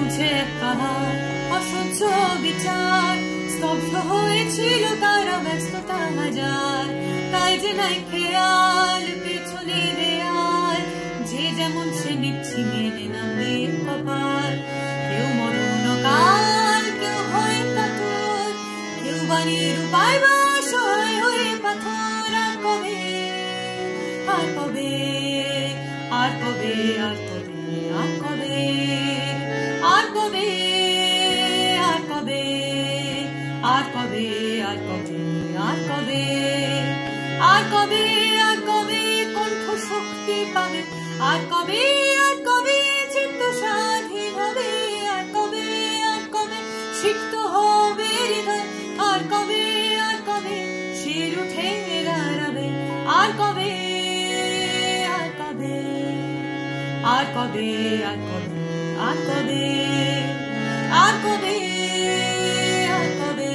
নামছে এক পাহাড়, অসহ্য বিচার, স্তব্ধ হয়েছিল তারা ব্যস্ততা হাজার। তাই যে নাই খেয়াল পেছনে দেয়াল, যে যেমন সে নিচ্ছি মেনে নামবে কপাল। কেউ মরণ কাল, কেউ হয় কাতর, কেউ বাণীর উপায় বা সহায় হয়ে পাথর। আর কবে, আর কবে, আর কবে, আর কবে, আর কবে, আর কবে, আর কবে, আর কবে, আর কবে, আর কবে, আর কবে, আর কবে কণ্ঠ শক্তি পাবে, আর কবে, আর কবে চিত্ত স্বাধীন হবে, আর কবে, আর কবে সিক্ত হবে হৃদয়, আর কবে, আর কবে শির উঠে দাঁড়াবে, আর কবে, আর কবে, আর কবে, আর কবে, আর কবে, আর কবে, আর কবে,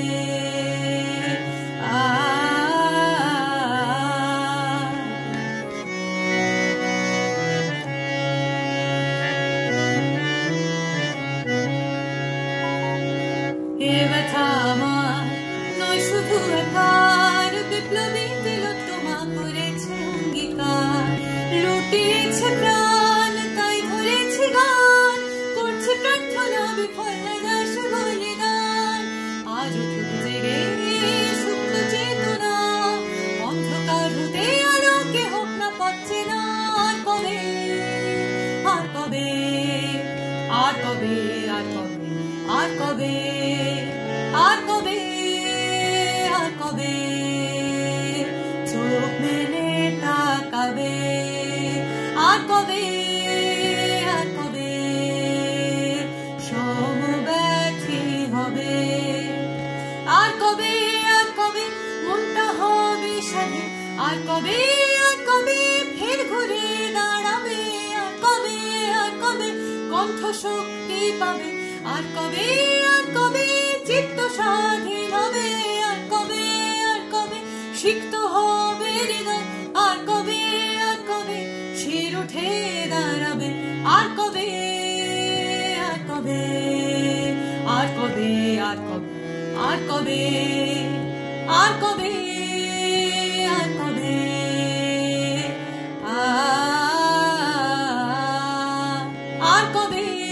এ ব্যথা আমার নয় শুধু একার, বিপ্লবী তিলোত্তমা করেছে অঙ্গীকার, লুটিয়েছে প্রাণ তাই ধরেছে গান, করছে প্রার্থনা বিফল না যায় সে বলিদান। আজ উঠুক জেগে সুপ্ত চেতনা, অন্ধকার হতে আলোকে হোক না পাচ্ছে না। আর কবে, আর কবে, আর কবে, আর কবে, আর কবে, আর কবে, আর কবে চোখ মেলে তাকাবে, আর কবে, আর কবে সমব্যথী হবে, আর কবে, আর কবে মনটা হবে স্বাধীন, আর কবে, আর কবে ফের ঘুরে দাঁড়াবে, আর কবে, আর কবে কণ্ঠ শক্তি পাবে, আর কবে, আর কবে চিত্ত স্বাধীন হবে, আর কবে, আর কবে সিক্ত হবে হৃদয়, আর কবে, আর কবে শির উঠে দাঁড়াবে, আর কবে, আর কবে, আর কবে, আর কবে, আর কবে, আর কবে, আর কবে, আর কবে।